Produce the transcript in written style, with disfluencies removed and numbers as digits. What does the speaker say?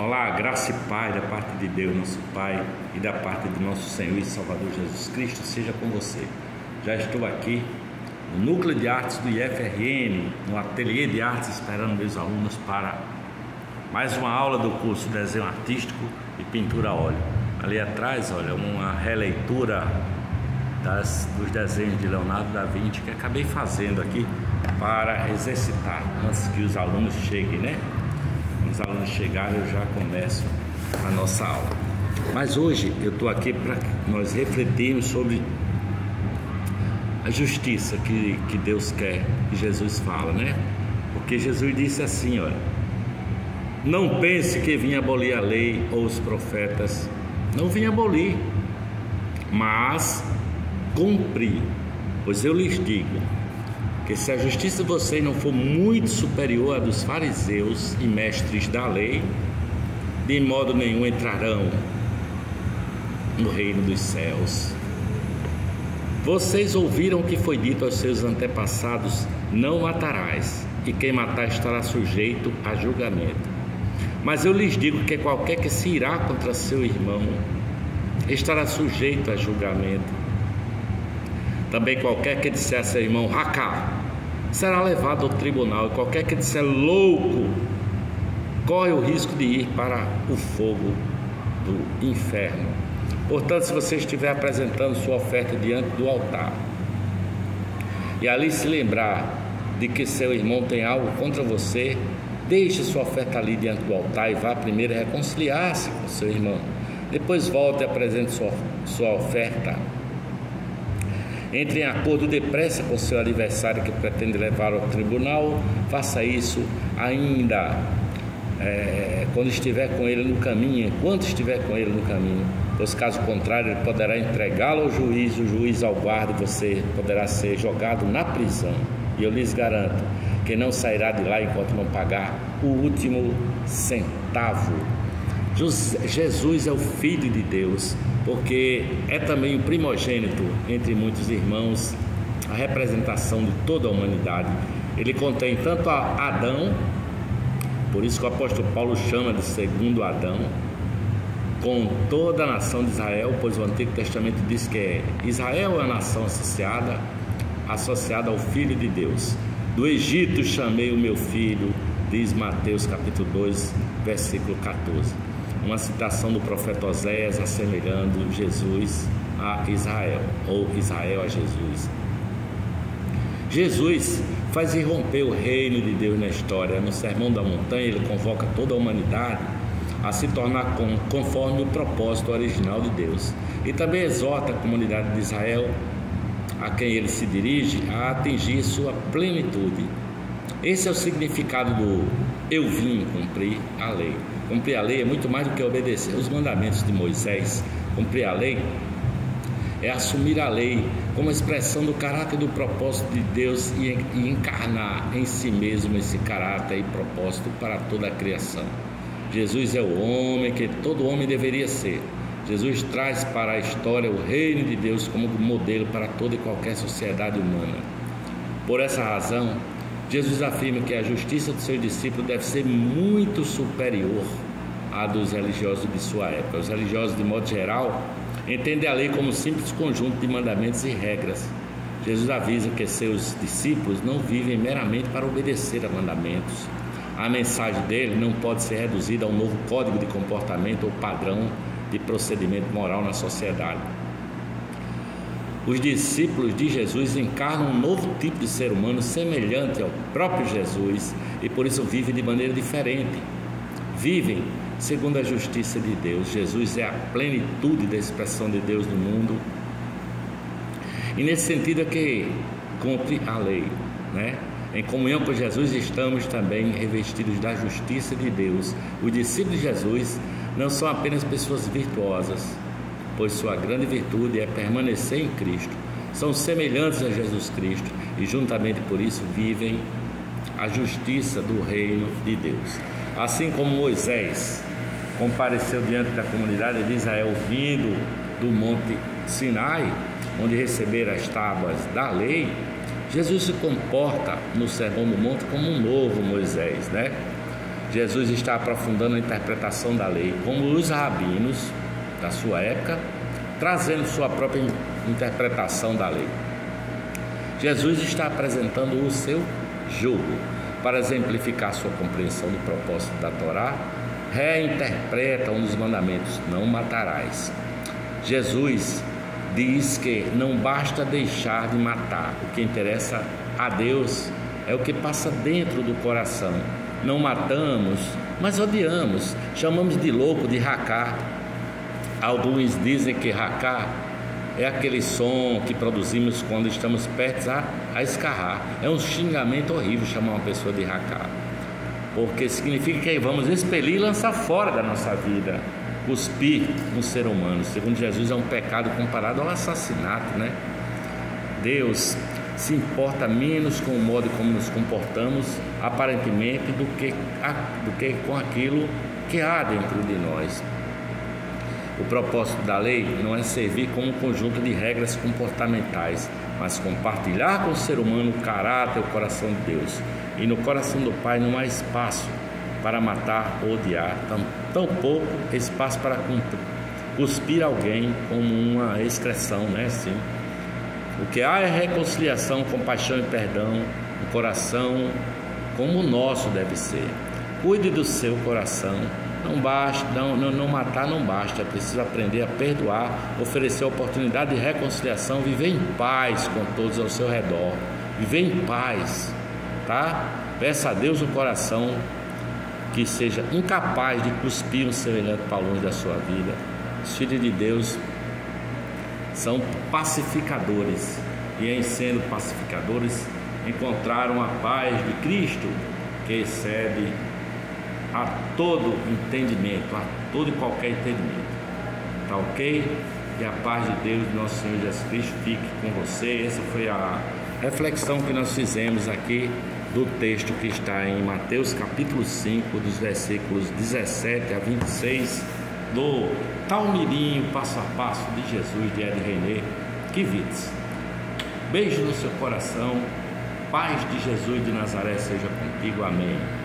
Olá, graça e paz da parte de Deus, nosso Pai, e da parte do nosso Senhor e Salvador Jesus Cristo, seja com você. Já estou aqui no Núcleo de Artes do IFRN, no Ateliê de Artes, esperando meus alunos para mais uma aula do curso de Desenho Artístico e Pintura a óleo. Ali atrás, olha, uma releitura dos desenhos de Leonardo da Vinci que acabei fazendo aqui para exercitar antes que os alunos cheguem, né? Quando os alunos chegarem, eu já começo a nossa aula. Mas hoje eu estou aqui para nós refletirmos sobre a justiça que Deus quer, que Jesus fala, né? Porque Jesus disse assim, olha: não pense que vinha abolir a lei ou os profetas. Não vinha abolir, mas cumprir. Pois eu lhes digo que se a justiça de vocês não for muito superior à dos fariseus e mestres da lei, de modo nenhum entrarão no reino dos céus. Vocês ouviram o que foi dito aos seus antepassados: não matarás, e quem matar estará sujeito a julgamento. Mas eu lhes digo que qualquer que se irá contra seu irmão estará sujeito a julgamento. Também qualquer que disser a seu irmão racá será levado ao tribunal, e qualquer que disser louco corre o risco de ir para o fogo do inferno. Portanto, se você estiver apresentando sua oferta diante do altar e ali se lembrar de que seu irmão tem algo contra você, deixe sua oferta ali diante do altar e vá primeiro reconciliar-se com seu irmão. Depois volte e apresente sua oferta. Entre em acordo depressa com seu adversário que pretende levar ao tribunal. Faça isso ainda quando estiver com ele no caminho, enquanto estiver com ele no caminho. Pois caso contrário, ele poderá entregá-lo ao juiz, o juiz ao guarda, e você poderá ser jogado na prisão. E eu lhes garanto que não sairá de lá enquanto não pagar o último centavo. Jesus é o Filho de Deus, porque é também o primogênito entre muitos irmãos, a representação de toda a humanidade. Ele contém tanto a Adão, por isso que o apóstolo Paulo chama de segundo Adão, com toda a nação de Israel, pois o Antigo Testamento diz que Israel é a nação associada ao Filho de Deus. Do Egito chamei o meu filho, diz Mateus capítulo 2, versículo 14. Uma citação do profeta Oséias assemelhando Jesus a Israel, ou Israel a Jesus. Jesus faz irromper o reino de Deus na história. No Sermão da Montanha, ele convoca toda a humanidade a se tornar conforme o propósito original de Deus. E também exorta a comunidade de Israel, a quem ele se dirige, a atingir sua plenitude. Esse é o significado do eu vim cumprir a lei. Cumprir a lei é muito mais do que obedecer os mandamentos de Moisés. Cumprir a lei é assumir a lei como expressão do caráter e do propósito de Deus e encarnar em si mesmo esse caráter e propósito para toda a criação. Jesus é o homem que todo homem deveria ser. Jesus traz para a história o reino de Deus como modelo para toda e qualquer sociedade humana. Por essa razão, Jesus afirma que a justiça dos seus discípulos deve ser muito superior à dos religiosos de sua época. Os religiosos, de modo geral, entendem a lei como um simples conjunto de mandamentos e regras. Jesus avisa que seus discípulos não vivem meramente para obedecer a mandamentos. A mensagem dele não pode ser reduzida a um novo código de comportamento ou padrão de procedimento moral na sociedade. Os discípulos de Jesus encarnam um novo tipo de ser humano semelhante ao próprio Jesus e por isso vivem de maneira diferente. Vivem segundo a justiça de Deus. Jesus é a plenitude da expressão de Deus no mundo. E nesse sentido é que cumpre a lei, né? Em comunhão com Jesus estamos também revestidos da justiça de Deus. Os discípulos de Jesus não são apenas pessoas virtuosas, pois sua grande virtude é permanecer em Cristo. São semelhantes a Jesus Cristo e juntamente por isso vivem a justiça do reino de Deus. Assim como Moisés compareceu diante da comunidade de Israel vindo do Monte Sinai, onde receberam as tábuas da lei, Jesus se comporta no Sermão do Monte como um novo Moisés, né? Jesus está aprofundando a interpretação da lei, como os rabinos da sua época, trazendo sua própria interpretação da lei. Jesus está apresentando o seu jugo para exemplificar sua compreensão do propósito da Torá. Reinterpreta um dos mandamentos: não matarás. Jesus diz que não basta deixar de matar, o que interessa a Deus é o que passa dentro do coração. Não matamos, mas odiamos, chamamos de louco, de racá. Alguns dizem que racá é aquele som que produzimos quando estamos perto a escarrar. É um xingamento horrível chamar uma pessoa de racá, porque significa que vamos expelir e lançar fora da nossa vida. Cuspir no ser humano, segundo Jesus, é um pecado comparado ao assassinato, né? Deus se importa menos com o modo como nos comportamos, aparentemente, do que com aquilo que há dentro de nós. O propósito da lei não é servir como um conjunto de regras comportamentais, mas compartilhar com o ser humano o caráter e o coração de Deus. E no coração do Pai não há espaço para matar ou odiar, tampouco espaço para cuspir alguém como uma excreção, né? Sim. O que há é reconciliação, compaixão e perdão, um coração como o nosso deve ser. Cuide do seu coração. Não basta, não matar não basta, é preciso aprender a perdoar, oferecer a oportunidade de reconciliação, viver em paz com todos ao seu redor, viver em paz, tá? Peça a Deus um coração que seja incapaz de cuspir um semelhante para longe da sua vida. Os filhos de Deus são pacificadores, e em sendo pacificadores encontraram a paz de Cristo, que excede a todo entendimento, a todo e qualquer entendimento. Tá ok? Que a paz de Deus, nosso Senhor Jesus Cristo, fique com você. Essa foi a reflexão que nós fizemos aqui do texto que está em Mateus capítulo 5, dos versículos 17 a 26, do Talmirinho Passo a Passo de Jesus, de Ed René Kivitz. Beijo no seu coração, paz de Jesus de Nazaré seja contigo, amém.